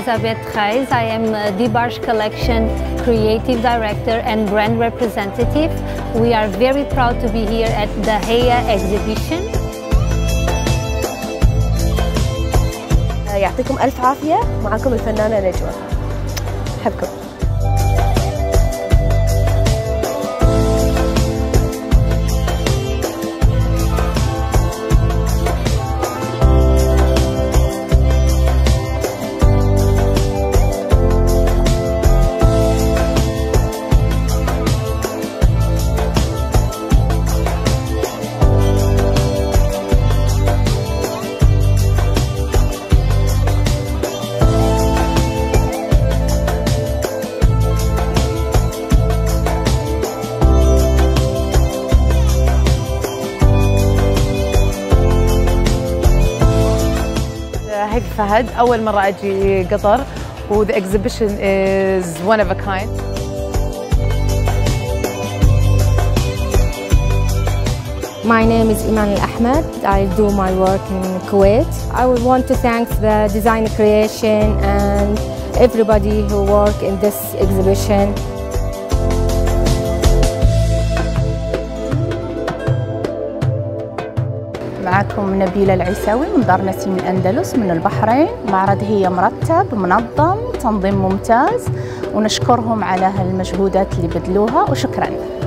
Elisabeth Gijs. I am DeBarge Collection Creative Director and Brand Representative. We are very proud to be here at the HEA exhibition. يعطيكم ألف عافية. معكم الفنانة نجوى. أحبكم. هيك فهد أول مرة أجي قطر و the exhibition is one of a kind. My name is Iman Al-Ahmed. I do my work in Kuwait. I would want to thank the design creation and everybody who work in this exhibition. معكم نبيلة العيساوي من دار نسيم الأندلس من البحرين. معرض هي مرتب منظم تنظيم ممتاز ونشكرهم على هالمجهودات اللي بذلوها وشكرا.